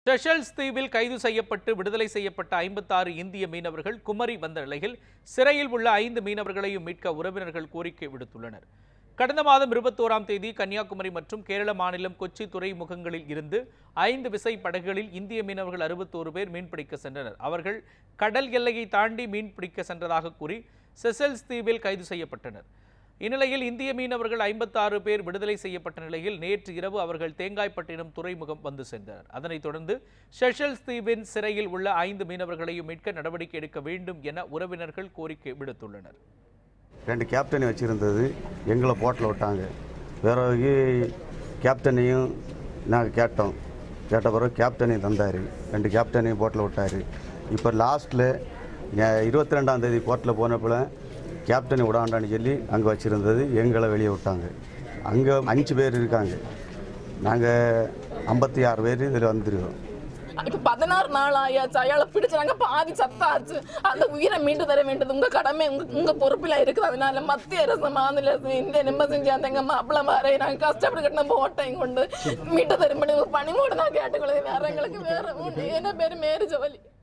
Seychelles தீவில் கைது செய்யப்பட்டு விடுதலை செய்யப்பட்ட 56 இந்திய மீனவர்கள் குமரி வந்த நிலையில் சிறையில் உள்ள 5 மீனவர்களையும் மீட்க உறவினர்கள் கோரிக்கை விடுத்துள்ளனர். கடந்த மாதம் 21ஆம் தேதி கன்னியாகுமரி மற்றும் கேரள மாநிலம் கொச்சி துறைமுகங்களில் இருந்து 5 விசை படகுகளில் இந்திய மீனவர்கள் 61 பேர் மீன்பிடிக்க சென்றனர். அவர்கள் கடல் எல்லையை தாண்டி மீன்பிடிக்க சென்றதாக கூறி செஷல்ஸ் தீவில் கைது செய்யப்பட்டனர். இந்நிலையில் இந்திய மீனவர்கள் 56 பேர் விடுதலை செய்யப்பட்ட நிலையில் நேற்று இரவு அவர்கள் தேங்காய்பட்டினம் துறைமுகம் வந்து சேர்ந்தனர். அதனைத் தொடர்ந்து செஷல்ஸ் தீவின் சிறையில் உள்ள 5 மீனவர்களையும் மீட்க நடவடிக்கை எடுக்க வேண்டும் என உறவினர்கள் கோரிக்கை விடுத்துள்ளனர். 2 கேப்டனை வச்சிருந்தது, எங்களை போட்டில் விட்டாங்க. வேற கேப்டனையும் நாங்கள் கேட்ட பிறகு கேப்டனையும் தந்தார். 2 கேப்டனையும் போட்டில் விட்டார். இப்போ லாஸ்ட்டில் 22ஆம் தேதி போட்டில் போனப்போ கேப்டனை விடாண்டான்னு சொல்லி அங்கே வச்சுருந்தது, எங்களை வெளியே விட்டாங்க. அங்கே 5 பேர் இருக்காங்க, நாங்கள் 56 பேர் இதில் வந்துருக்கோம். இப்போ 16 நாள் ஆயாச்சு. அயாளை பிடிச்சு நாங்கள் பாதி சத்தாச்சு. அந்த உயிரை மீண்டு தர வேண்டியது உங்கள் கடமை, உங்கள் பொறுப்பில் இருக்குது. அதனால மத்திய அரசு, மாநில அரசு, இந்திய நிம்மதி எங்க மாப்பிள்ளை மாறை நாங்கள் கஷ்டப்பட்டு கட்டின போட்டையும் கொண்டு மீட்டு தரும்படி ஒரு பணிமோடு நான் கேட்டுக்கொள்ளுது. வேற எங்களுக்கு வேற என்ன பேர் மேரி ஜோலி.